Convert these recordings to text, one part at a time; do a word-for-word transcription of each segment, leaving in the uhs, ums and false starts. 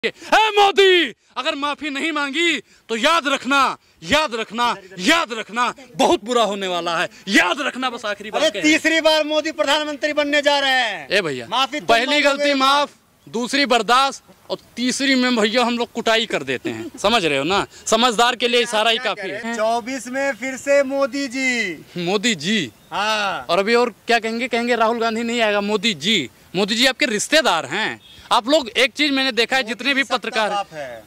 ए मोदी, अगर माफी नहीं मांगी तो याद रखना याद रखना याद रखना बहुत बुरा होने वाला है। याद रखना बस आखिरी बात। तीसरी बार मोदी प्रधानमंत्री बनने जा रहे हैं। ए भैया, माफी पहली गलती माफ, दूसरी बर्दाश्त और तीसरी में भैया हम लोग कुटाई कर देते हैं। समझ रहे हो ना? समझदार के लिए इशारा ही काफी है। चौबीस में फिर से मोदी जी। मोदी जी, हाँ। और अभी और क्या कहेंगे? कहेंगे राहुल गांधी नहीं आएगा, मोदी जी। मोदी जी आपके रिश्तेदार हैं। आप लोग एक चीज मैंने देखा है, जितने भी पत्रकार है,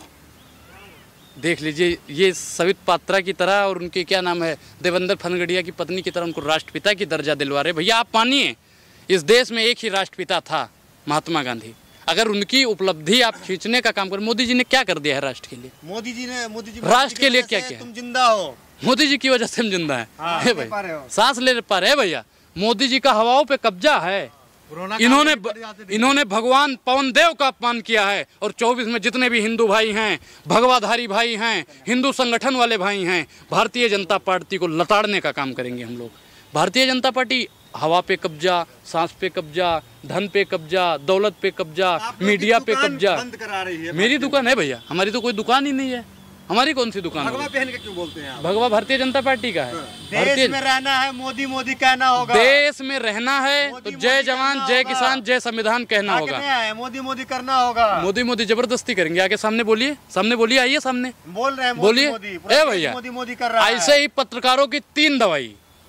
देख लीजिए, ये सवित पात्रा की तरह और उनके क्या नाम है, देवेंद्र फनगड़िया की पत्नी की तरह उनको राष्ट्रपिता की दर्जा दिलवा रहे। भैया आप मानिए, इस देश में एक ही राष्ट्रपिता था, महात्मा गांधी। अगर उनकी उपलब्धि आप खींचने का काम करें, मोदी जी ने क्या कर दिया है राष्ट्र के लिए? मोदी जी ने मोदी जी राष्ट्र के लिए क्या किया? तुम जिंदा हो, मोदी जी की वजह से हम जिंदा है। हाँ, भाई सांस ले पा रहे हैं भैया। मोदी जी का हवाओं पे कब्जा है। इन्होंने इन्होंने भगवान पवन देव का अपमान किया है। और चौबीस में जितने भी हिंदू भाई हैं, भगवाधारी भाई हैं, हिंदू संगठन वाले भाई हैं, भारतीय जनता पार्टी को लताड़ने का काम करेंगे हम लोग। भारतीय जनता पार्टी हवा पे कब्जा, सांस पे कब्जा, धन पे कब्जा, दौलत पे कब्जा, मीडिया पे कब्जा बंद करा रही है। मेरी दुकान है भैया, हमारी तो कोई दुकान ही नहीं है। हमारी कौन सी दुकान? भगवा पहन के क्यों बोलते हैं आप? भगवा भारतीय जनता पार्टी का है। देश में रहना है, मोदी मोदी कहना होगा। देश में रहना है तो जय जवान जय किसान जय संविधान कहना होगा। मोदी मोदी करना होगा। मोदी मोदी जबरदस्ती करेंगे। आगे सामने बोलिए, सामने बोलिए, आइए सामने बोल रहे हैं। बोलिए ए भैया, मोदी मोदी कर रहा है। ऐसे ही पत्रकारों की तीन दवाई,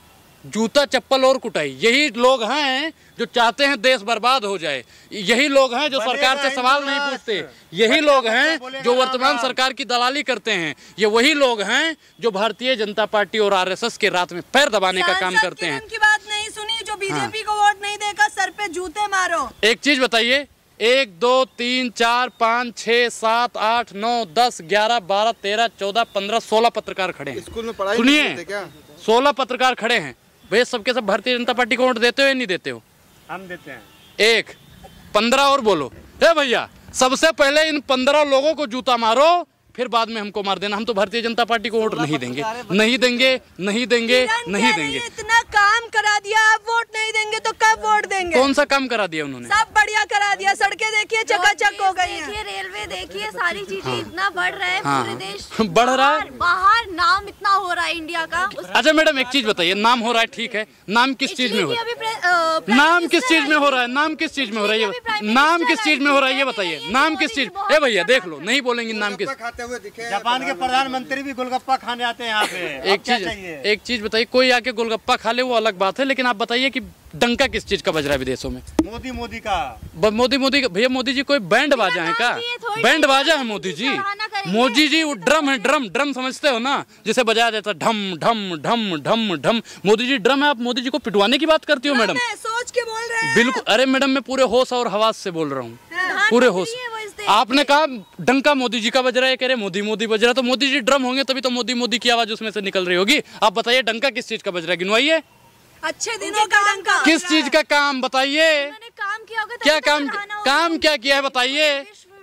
जूता चप्पल और कुटाई। यही लोग हैं जो चाहते हैं देश बर्बाद हो जाए। यही लोग हैं जो सरकार से सवाल नहीं पूछते। यही लोग हैं जो वर्तमान सरकार की दलाली करते हैं। ये वही लोग हैं जो भारतीय जनता पार्टी और आरएसएस के रात में पैर दबाने का काम करते हैं। उनकी बात नहीं सुनी, जो बीजेपी को वोट नहीं देगा सर पे जूते मारो। एक चीज बताइए, एक दो तीन चार पाँच छः सात आठ नौ दस ग्यारह बारह तेरह चौदह पंद्रह सोलह पत्रकार खड़े हैं। स्कूल में पढ़ाई सुनिए, सोलह पत्रकार खड़े हैं भैया। सबके सब भारतीय जनता पार्टी को वोट देते हो या नहीं देते हो? हम देते हैं। एक पंद्रह और बोलो। हे भैया, सबसे पहले इन पंद्रह लोगों को जूता मारो, फिर बाद में हमको मार देना। हम तो भारतीय जनता पार्टी को वोट नहीं देंगे, नहीं देंगे, नहीं देंगे, नहीं देंगे। इतना काम करा दिया, आप वोट नहीं देंगे तो कब वोट देंगे? कौन सा काम करा दिया उन्होंने? सब बढ़िया करा दिया। सड़कें देखिए चकाचक हो गई हैं। रेलवे देखिए, सारी चीजें इतना बढ़ रहा है। हाँ, पूरे देश बढ़ रहा है। बाहर नाम इतना हो रहा है इंडिया का। अच्छा मैडम, एक चीज बताइए, नाम हो रहा है ठीक है, नाम किस चीज में हो रहा है? नाम किस चीज में हो रहा है? नाम किस चीज में हो रहा है? नाम किस चीज में हो रहा है ये बताइए। नाम किस चीज? ए भैया देख लो, नहीं बोलेंगे नाम किस। जापान के प्रधानमंत्री भी गोलगप्पा खाने आते हैं यहाँ पे। एक चीज एक चीज बताइए, कोई आके गोलगप्पा खा ले वो अलग बात है, लेकिन आप बताइए कि डंका किस चीज का बज रहा है विदेशों में? मोदी मोदी का। मोदी मोदी का भैया, मोदी जी कोई बैंड बाजा है का? बैंड बाजा है मोदी जी? मोदी जी वो ड्रम है, ड्रम ड्रम समझते हो ना, जिसे बजाया जाता है ढम ढम ढम ढम ढम। मोदी जी ड्रम है। आप मोदी जी को पिटवाने की बात करती हो मैडम? सोच के बोल रहे हैं। बिल्कुल। अरे मैडम, मैं पूरे होश और हवास से बोल रहा हूँ, पूरे होश। आपने कहा डंका मोदी जी का बज रहा है, कह रहे मोदी मोदी बज रहा है, तो मोदी जी ड्रम होंगे तभी तो मोदी मोदी की आवाज उसमें से निकल रही होगी। आप बताइए डंका किस चीज का बज रहा है? गिनवाइए। अच्छे दिनों का डंका। किस चीज का काम बताइए? काम किया होगा, क्या काम काम क्या किया है बताइए?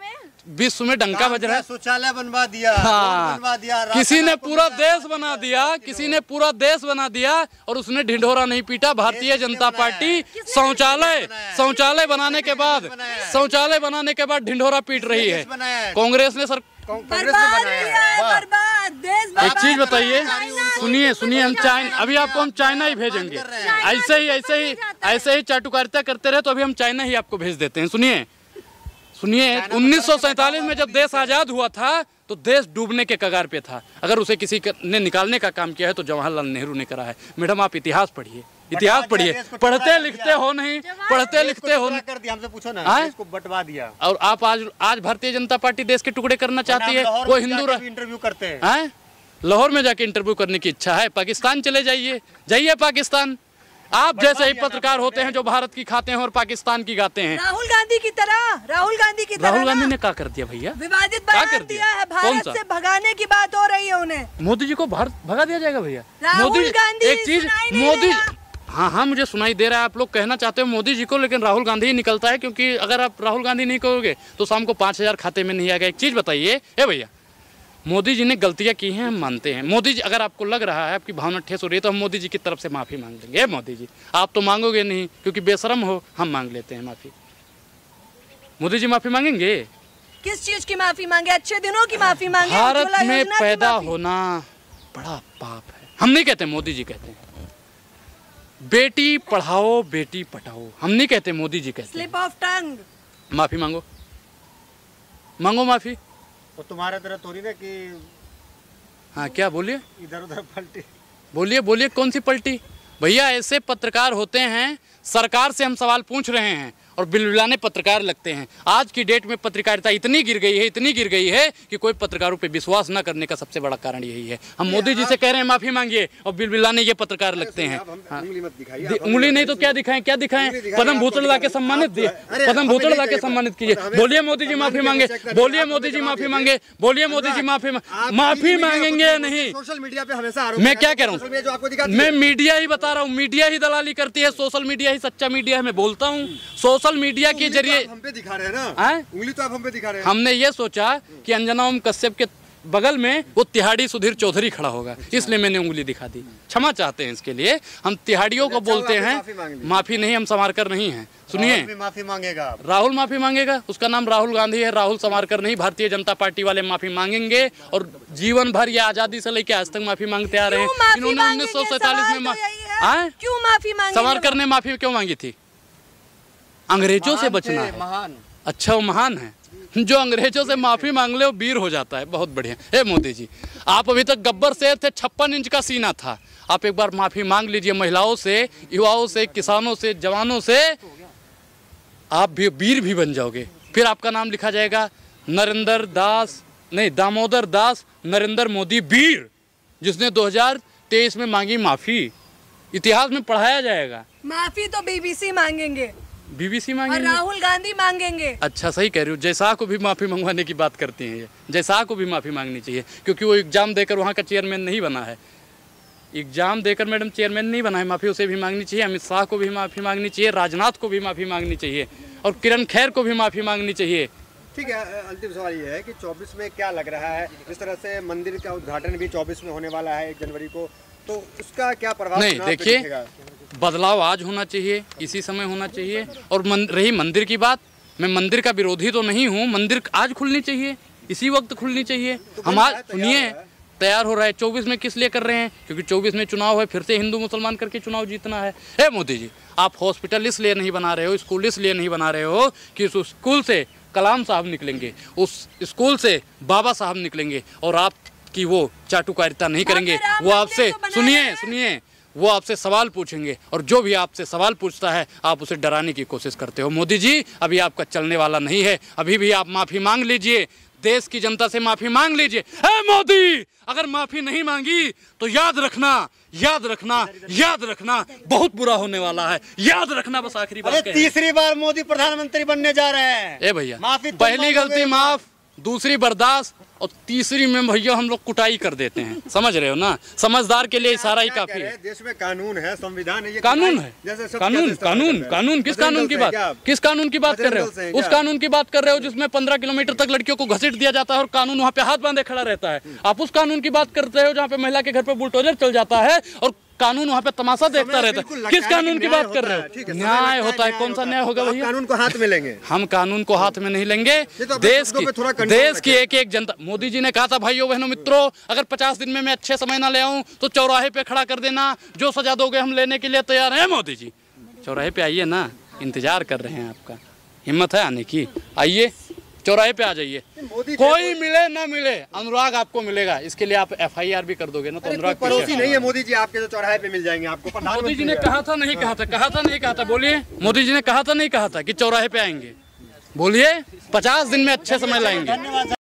विश्व में डंका बज रहा है। शौचालय बनवा दिया, हाँ, बनवा दिया। किसी ने पूरा देश बना दिया, किसी ने पूरा देश बना दिया और उसने ढिंढोरा नहीं पीटा। भारतीय जनता पार्टी शौचालय शौचालय बनाने के बाद शौचालय बनाने के बाद ढिंढोरा पीट रही है। कांग्रेस ने सर एक चीज बताइए, सुनिए सुनिए, हम चाइना, अभी आपको हम चाइना ही भेजेंगे। ऐसे ही ऐसे ही ऐसे ही चाटुकारिता करते रहे तो अभी हम चाइना ही आपको भेज देते हैं। सुनिए सुनिए, उन्नीस सौ सैतालीस में जब देश आजाद हुआ था तो देश डूबने के कगार पे था। अगर उसे किसी ने निकालने का काम किया है तो जवाहरलाल नेहरू ने करा है। मैडम आप इतिहास पढ़िए, इतिहास पढ़िए। पढ़ते लिखते हो नहीं, पढ़ते लिखते हो नहीं, हमसे पूछो ना। इसको बंटवा दिया। और आप आज आज भारतीय जनता पार्टी देश के टुकड़े करना चाहती है। वो हिंदू इंटरव्यू करते हैं, लाहौर में जाके इंटरव्यू करने की इच्छा है? पाकिस्तान चले जाइए, जाइए पाकिस्तान। आप जैसे ही पत्रकार होते हैं जो भारत की खाते हैं और पाकिस्तान की गाते हैं। राहुल गांधी की तरह राहुल गांधी की तरह राहुल गांधी ने क्या कर दिया भैया? विवादित बयान दिया है। भारत से भगाने की बात हो रही है उन्हें। मोदी जी को भारत भगा दिया जाएगा भैया? राहुल गांधी एक चीज, मोदी हाँ हाँ मुझे सुनाई दे रहा है, आप लोग कहना चाहते हो मोदी जी को, लेकिन राहुल गांधी ही निकलता है। क्योंकि अगर आप राहुल गांधी नहीं कहोगे तो शाम को पाँच हजार खाते में नहीं आएगा। एक चीज बताइए ए भैया, मोदी जी ने गलतियां की हैं, हम मानते हैं। मोदी जी, अगर आपको लग रहा है आपकी भावना ठेस हो रही है तो हम मोदी जी की तरफ से माफ़ी मांग लेंगे। मोदी जी आप तो मांगोगे नहीं क्योंकि बेशरम हो, हम मांग लेते हैं माफ़ी। मोदी जी माफ़ी मांगेंगे? किस चीज की माफी मांगे? अच्छे दिनों की माफी मांगे? भारत उज्ज्वला में योजना की पैदा माफी? होना बड़ा पाप है। हम नहीं कहते, मोदी जी कहते हैं बेटी पढ़ाओ बेटी पढ़ाओ। हम नहीं कहते, मोदी जी कहते हैं। Slip of tongue. माफी मांगो, मांगो माफी। तो तुम्हारे तरह थोड़ी ना कि हाँ, क्या बोलिए? इधर उधर पलटी। बोलिए बोलिए, कौन सी पलटी? भैया ऐसे पत्रकार होते हैं, सरकार से हम सवाल पूछ रहे हैं और बिलबिलाने पत्रकार लगते हैं। आज की डेट में पत्रकारिता इतनी गिर गई है, इतनी गिर गई है कि कोई पत्रकारों पे विश्वास न करने का सबसे बड़ा कारण यही है। हम मोदी जी से कह रहे हैं माफी मांगिए और बिलबिलाने ये पत्रकार लगते हैं। हाँ। उंगली नहीं तो क्या दिखाएं, क्या दिखाएं? पद्म भूषण ला के सम्मानित दिए, पद्म भूषण ला के सम्मानित कीजिए। बोलिए मोदी जी माफी मांगे, बोलिए मोदी जी माफी मांगे, बोलिए मोदी जी माफी माफी मांगेंगे या नहीं? सोशल मीडिया पे हमेशा मैं क्या कह रहा हूँ, मैं मीडिया ही बता रहा हूँ, मीडिया ही दलाली करती है, सोशल मीडिया ही सच्चा मीडिया है। मैं बोलता हूँ सोशल मीडिया के जरिए हम पे दिखा रहे हैं ना, आए? उंगली तो आप हम पे दिखा रहे हैं। हमने ये सोचा कि अंजना ओम कश्यप के बगल में वो तिहाड़ी सुधीर चौधरी खड़ा होगा, इसलिए मैंने उंगली दिखा दी। क्षमा चाहते हैं इसके लिए। हम तिहाड़ियों को बोलते हैं, माफी नहीं, हम समारकर नहीं हैं। सुनिए, माफी मांगेगा राहुल माफी मांगेगा, उसका नाम राहुल गांधी है, राहुल समारकर नहीं। भारतीय जनता पार्टी वाले माफी मांगेंगे और जीवन भर ये आजादी से लेकर आज तक माफी मांगते आ रहे हैं। इन्होंने उन्नीस सौ सैतालीस में क्यों माफी मांगी? समारकर ने माफी क्यों मांगी थी? अंग्रेजों से बचना है। महान। अच्छा, वो महान है। जो अंग्रेजों से माफी मांग ले वो वीर हो जाता है। बहुत बढ़िया। ए मोदी जी, आप अभी तक गब्बर शेर थे, छप्पन इंच का सीना था। आप एक बार माफी मांग लीजिए महिलाओं से, युवाओं से, किसानों से, जवानों से, आप भी वीर भी बन जाओगे। फिर आपका नाम लिखा जाएगा नरेंद्र दास, नहीं दामोदर दास नरेंद्र मोदी वीर, जिसने दो हज़ार तेईस में मांगी माफी। इतिहास में पढ़ाया जाएगा। माफी तो बीबीसी मांगेंगे, बीबीसी और मांगेंगे, राहुल गांधी मांगेंगे। अच्छा, सही कह रही हो। जयशाह को भी माफी मंगवाने की बात करती हैं ये। जयशाह को भी माफी मांगनी चाहिए, क्योंकि वो एग्जाम देकर वहाँ का चेयरमैन नहीं बना है। एग्जाम देकर मैडम चेयरमैन नहीं बना है, माफी उसे भी मांगनी चाहिए। अमित शाह को भी माफी मांगनी चाहिए, राजनाथ को भी माफी मांगनी चाहिए, और किरण खैर को भी माफी मांगनी चाहिए। ठीक है, अंतिम सवाल ये है कि चौबीस में क्या लग रहा है? जिस तरह से मंदिर का उद्घाटन भी चौबीस में होने वाला है, एक जनवरी को, तो उसका क्या प्रभाव? नहीं, देखिए, बदलाव आज होना चाहिए, इसी समय होना चाहिए। और मन, रही मंदिर की बात, मैं मंदिर का विरोधी तो नहीं हूँ। मंदिर आज खुलनी चाहिए, इसी वक्त खुलनी चाहिए। हम आज सुनिए, तैयार हो रहा है। चौबीस में किस लिए कर रहे हैं? क्योंकि चौबीस में चुनाव है, फिर से हिंदू मुसलमान करके चुनाव जीतना है। ए मोदी जी, आप हॉस्पिटल इसलिए नहीं बना रहे हो, स्कूल इसलिए नहीं बना रहे हो कि उस स्कूल से कलाम साहब निकलेंगे, उस स्कूल से बाबा साहब निकलेंगे, और आप कि वो चाटुकारिता नहीं करेंगे। वो आपसे सुनिए सुनिए वो आपसे सवाल पूछेंगे, और जो भी आपसे सवाल पूछता है आप उसे डराने की कोशिश करते हो। मोदी जी, अभी आपका चलने वाला नहीं है। अभी भी आप माफी मांग लीजिए, देश की जनता से माफी मांग लीजिए। ए मोदी, अगर माफी नहीं मांगी तो याद रखना, याद रखना, याद रखना, बहुत बुरा होने वाला है। याद रखना, बस आखिरी बात। तीसरी बार मोदी प्रधानमंत्री बनने जा रहे हैं। ए भैया, माफी, पहली गलती माफ, दूसरी बर्दाश्त, और तीसरी में भैया हम लोग कुटाई कर देते हैं। समझ रहे हो ना? समझदार के लिए इशारा ही काफी है। देश में कानून है, संविधान है, ये कानून है, कानून कानून कानून किस कानून की बात, किस कानून की बात कर रहे हो? उस कानून की बात कर रहे हो जिसमें पंद्रह किलोमीटर तक लड़कियों को घसीट दिया जाता है और कानून वहाँ पे हाथ बांधे खड़ा रहता है। आप उस कानून की बात करते हो जहाँ पे महिला के घर पे बुलडोजर चल जाता है और कानून वहाँ पे तमाशा देखता रहता है। किस कानून की बात कर रहे हो? न्याय होता है। कौन सा न्याय होगा भैया? कानून को हाथ में लेंगे हम? कानून को हाथ में नहीं लेंगे। देश की देश की एक एक जनता, मोदी जी ने कहा था, भाइयों बहनों मित्रों, अगर पचास दिन में मैं अच्छे समय ना ले आऊं तो चौराहे पे खड़ा कर देना, जो सजा दोगे हम लेने के लिए तैयार हैं। मोदी जी, चौराहे पे आइए ना, इंतजार कर रहे हैं आपका। हिम्मत है आने की? आइए, चौराहे पे आ जाइए। कोई मिले ना मिले, अनुराग आपको मिलेगा। इसके लिए आप एफ आई आर भी कर दोगे ना, तो अनुराग पड़ोसी नहीं है मोदी जी आपके, तो चौराहे पे मिल जाएंगे आपको। मोदी जी ने कहा था नहीं कहा था, कहा था नहीं कहा था, बोलिए। मोदी जी ने कहा था नहीं कहा था कि चौराहे पे आएंगे? बोलिए, पचास दिन में अच्छे समय लाएंगे।